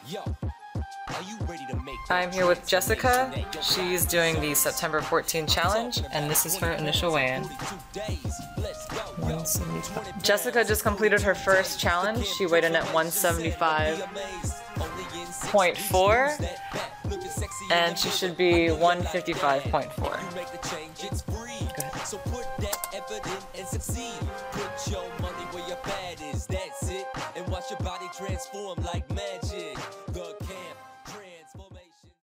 I'm here with Jessica. She's doing the September 14 challenge, and this is her initial weigh-in. Jessica just completed her first challenge. She weighed in at 175.4, and she should be 155.4. Go ahead.